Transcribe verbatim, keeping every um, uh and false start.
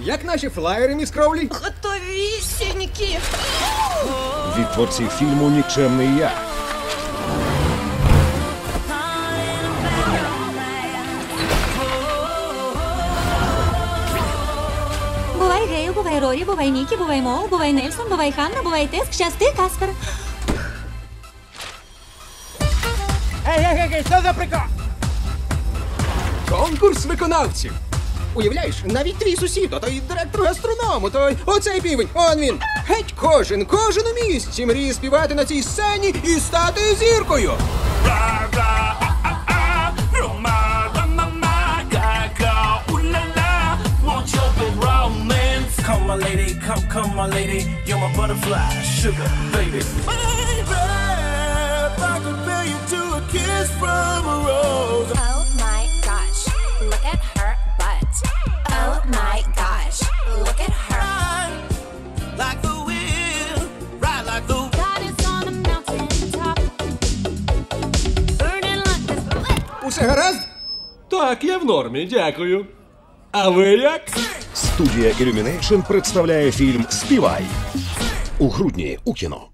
Як наші флаєри, міс Кроулі? Готовісінькі. Від творців фільму «Нікчемний я». Бувай Гейл, бувай Рорі, бувай Нікі, бувай Мол, бувай Нельсон, бувай Ханна, бувай Теск, щасти, Каспер. Ей, ей, ей, що за прикол? Конкурс виконавців. Уявляєш, навіть твій сусід, той директор гастроному, той оцей півень, он він. Геть кожен, кожен у місті мріє співати на цій сцені і стати зіркою. Come my lady, come, come my lady, you're my butterfly, sugar baby. Baby, if I could pay you to a kiss from a rose. Oh my gosh, look at her butt. Oh my gosh, look at her. Ride like the wind, ride like the God is on a mountain top, burning like this lit. Усе гаразд? Так, я в нормі, дякую. А ви як? Студія Illumination представляє фільм «Співай» у грудні у кіно.